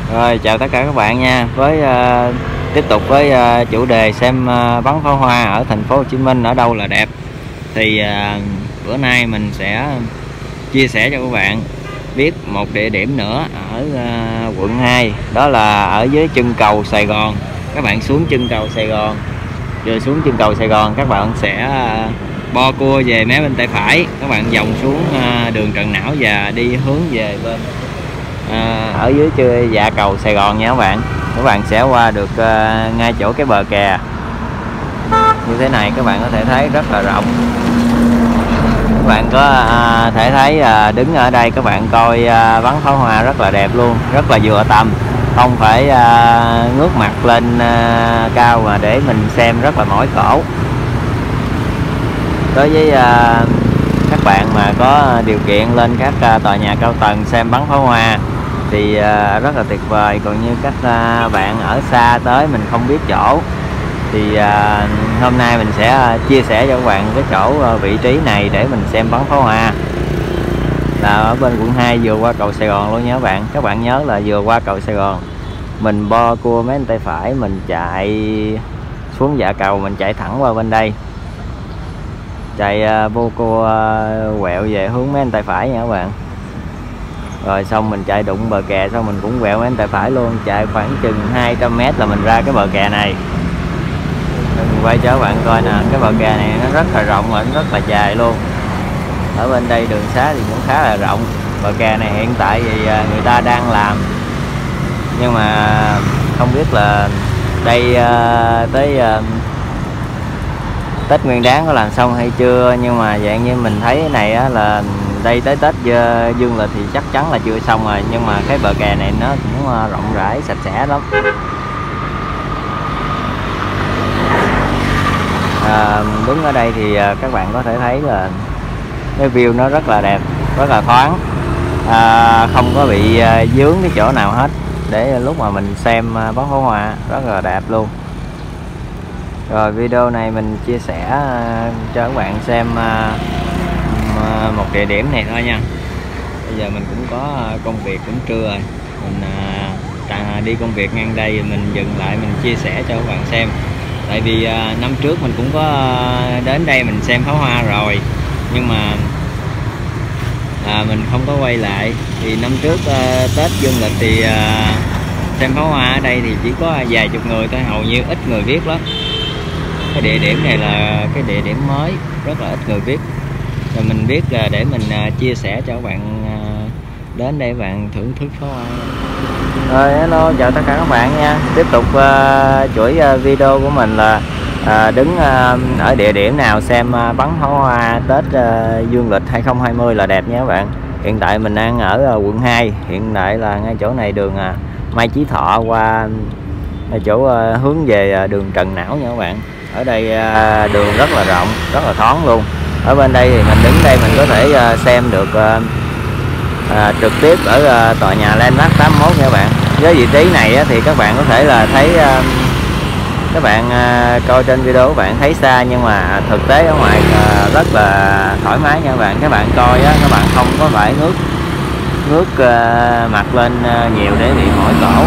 Rồi chào tất cả các bạn nha. Với tiếp tục với chủ đề xem bắn pháo hoa ở thành phố Hồ Chí Minh ở đâu là đẹp. Thì bữa nay mình sẽ chia sẻ cho các bạn biết một địa điểm nữa ở quận 2, đó là ở dưới chân cầu Sài Gòn. Các bạn xuống chân cầu Sài Gòn, rồi xuống chân cầu Sài Gòn các bạn sẽ bo cua về mé bên tay phải, các bạn vòng xuống đường Trần Não và đi hướng về bên ở dưới dạ cầu Sài Gòn nha các bạn. Các bạn sẽ qua được ngay chỗ cái bờ kè như thế này, các bạn có thể thấy rất là rộng. Các bạn có thể thấy đứng ở đây các bạn coi bắn pháo hoa rất là đẹp luôn, rất là vừa tầm, không phải ngước mặt lên cao mà để mình xem rất là mỏi cổ. Đối với các bạn mà có điều kiện lên các tòa nhà cao tầng xem bắn pháo hoa thì rất là tuyệt vời. Còn như các bạn ở xa tới mình không biết chỗ thì hôm nay mình sẽ chia sẻ cho các bạn cái chỗ vị trí này để mình xem bắn pháo hoa, là ở bên quận 2 vừa qua cầu Sài Gòn luôn nha các bạn. Các bạn nhớ là vừa qua cầu Sài Gòn mình bo cua mấy bên tay phải, mình chạy xuống dạ cầu, mình chạy thẳng qua bên đây, chạy vô cua quẹo về hướng mấy bên tay phải nha các bạn. Rồi xong mình chạy đụng bờ kè, xong mình cũng quẹo mấy bên tay phải luôn, chạy khoảng chừng 200 m là mình ra cái bờ kè này. Mình quay cho các bạn coi nè, cái bờ kè này nó rất là rộng và nó rất là dài luôn. Ở bên đây đường xá thì cũng khá là rộng. Bờ kè này hiện tại thì người ta đang làm, nhưng mà không biết là đây tới Tết Nguyên Đán có làm xong hay chưa, nhưng mà dạng như mình thấy cái này á, là đây tới Tết dương lịch thì chắc chắn là chưa xong rồi. Nhưng mà cái bờ kè này nó cũng rộng rãi sạch sẽ lắm. Đứng ở đây thì các bạn có thể thấy là cái view nó rất là đẹp, rất là thoáng, không có bị dướng cái chỗ nào hết, để lúc mà mình xem bắn pháo hoa rất là đẹp luôn. Rồi video này mình chia sẻ cho các bạn xem một địa điểm này thôi nha. Bây giờ mình cũng có công việc, cũng trưa rồi, mình đi công việc ngang đây mình dừng lại mình chia sẻ cho các bạn xem. Tại vì năm trước mình cũng có đến đây mình xem pháo hoa rồi, nhưng mà mình không có quay lại. Thì năm trước Tết dương lịch thì xem pháo hoa ở đây thì chỉ có vài chục người thôi, hầu như ít người biết lắm. Cái địa điểm này là cái địa điểm mới, rất là ít người biết. Rồi mình biết để mình chia sẻ cho các bạn đến đây các bạn thưởng thức pháo hoa. Rồi hello, chào tất cả các bạn nha. Tiếp tục chuỗi video của mình là đứng ở địa điểm nào xem bắn pháo hoa Tết dương lịch 2020 là đẹp nha các bạn. Hiện tại mình đang ở quận 2, hiện tại là ngay chỗ này đường Mai Chí Thọ qua chỗ hướng về đường Trần Não nha các bạn. Ở đây đường rất là rộng, rất là thoáng luôn. Ở bên đây thì mình đứng đây mình có thể xem được trực tiếp ở tòa nhà Landmark 81 nha các bạn. Với vị trí này thì các bạn có thể là thấy, các bạn coi trên video các bạn thấy xa, nhưng mà thực tế ở ngoài rất là thoải mái nha các bạn. Các bạn coi các bạn không có phải ngước mặt lên nhiều để bị mỏi cổ.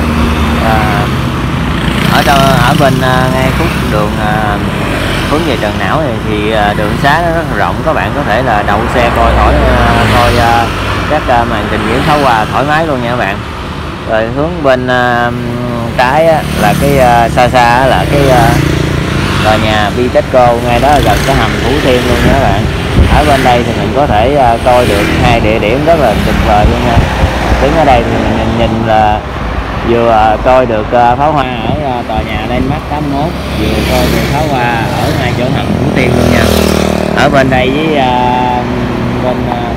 Ở bên ngay khúc đường hướng về Trần Não này thì đường xá nó rất là rộng, các bạn có thể là đậu xe coi các màn trình diễn pháo hoa thoải mái luôn nha các bạn. Rồi hướng bên trái là cái xa là cái tòa nhà Bitexco, ngay đó là gần cái hầm Thủ Thiêm luôn nha các bạn. Ở bên đây thì mình có thể coi được hai địa điểm rất là tuyệt vời luôn nha. Đứng ở đây thì mình nhìn là vừa coi được pháo hoa ở tòa nhà Landmark 81, vừa coi được pháo hoa ở ngay chỗ hầm Thủ Thiêm luôn nha. Ở bên đây với bên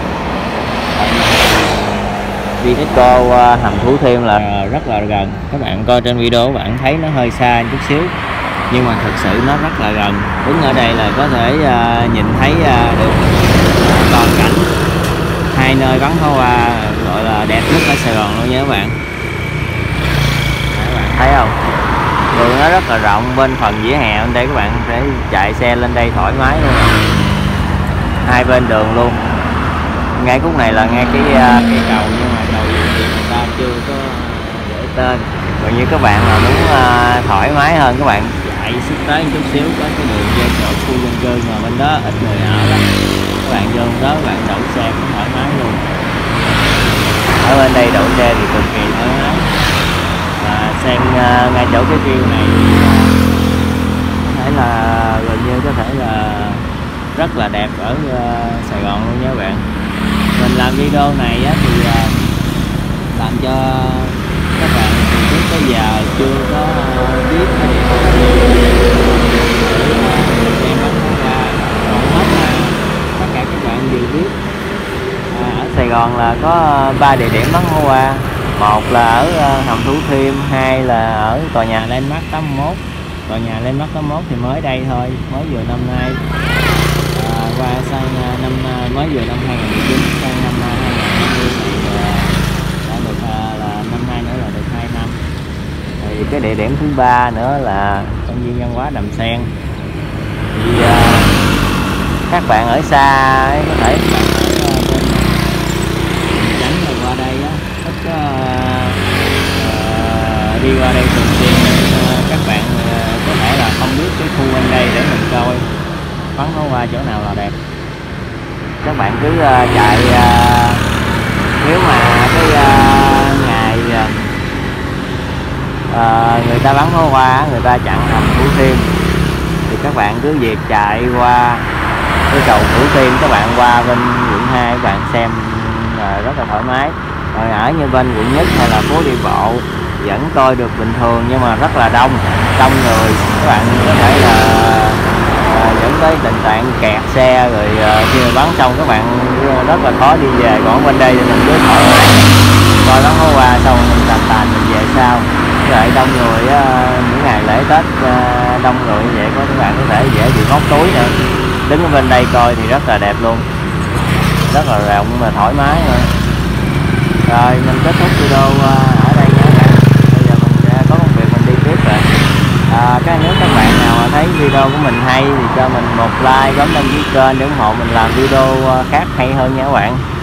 Bitexco hầm Thủ Thiêm là rất là gần. Các bạn coi trên video các bạn thấy nó hơi xa chút xíu, nhưng mà thực sự nó rất là gần. Đứng ở đây là có thể nhìn thấy được toàn cảnh hai nơi bắn pháo hoa gọi là đẹp nhất ở Sài Gòn luôn nha các bạn. Các bạn thấy không, đường nó rất là rộng, bên phần vỉa hè bên đây các bạn sẽ chạy xe lên đây thoải mái luôn, hai bên đường luôn. Ngay khúc này là ngay cái cây cầu, nhưng mà cầu thì người ta chưa có để tên. Còn như các bạn mà muốn thoải mái hơn, các bạn chạy xích tới một chút xíu có cái đường vô chỗ khu dân cư mà bên đó ít người ở đó, các bạn vô đó các bạn đậu xe cũng thoải mái luôn. Ở bên đây đậu xe thì cực kỳ thoải mái. Và xem ngay chỗ cái view này có thể là gần như có thể là rất là đẹp ở Sài Gòn luôn nha các bạn. Mình làm video này á, thì làm cho các bạn từ trước tới giờ chưa có biết hay xem bắn pháo hoa rộng hết là tất cả các bạn đều biết. Ở Sài Gòn là có 3 địa điểm bắn pháo hoa. Một là ở Hầm Thủ Thiêm, hai là ở tòa nhà Landmark 81. Tòa nhà Landmark 81 thì mới đây thôi, mới vừa năm nay, qua sang năm mới vừa năm 2019 sang năm 2020 thì đã được là năm nay nữa là được 2 năm. Thì cái địa điểm thứ ba nữa là công viên văn hóa Đầm Sen. Thì các bạn ở xa ấy, có thể các bạn ở bên tránh rồi qua đây á, thích đi qua đây thường xuyên, các bạn có thể là không biết cái khu bên đây để mình coi bắn pháo hoa chỗ nào là đẹp. Các bạn cứ chạy, nếu mà cái ngày người ta bắn pháo hoa, người ta chặn Hầm Thủ Thiêm thì các bạn cứ việc chạy qua cái cầu Thủ Thiêm, các bạn qua bên quận 2 các bạn xem rất là thoải mái. Rồi ở như bên quận Nhất hay là phố đi bộ vẫn coi được bình thường, nhưng mà rất là đông người, các bạn có thể là dẫn tới tình trạng kẹt xe, rồi khi mà bắn xong các bạn rất là khó đi về. Còn bên đây thì mình cứ thoải mái coi bắn pháo hoa xong mình tàn mình về sau. Vậy đông người những ngày lễ Tết đông người như vậy, các bạn có thể dễ bị móc túi nữa. Đứng ở bên đây coi thì rất là đẹp luôn, rất là rộng mà thoải mái nữa. Rồi mình kết thúc video ở đây nha các bạn. Bây giờ mình sẽ có công việc mình đi tiếp rồi. Nếu các bạn nào mà thấy video của mình hay thì cho mình một like, bấm đăng ký kênh để ủng hộ mình làm video khác hay hơn nha các bạn.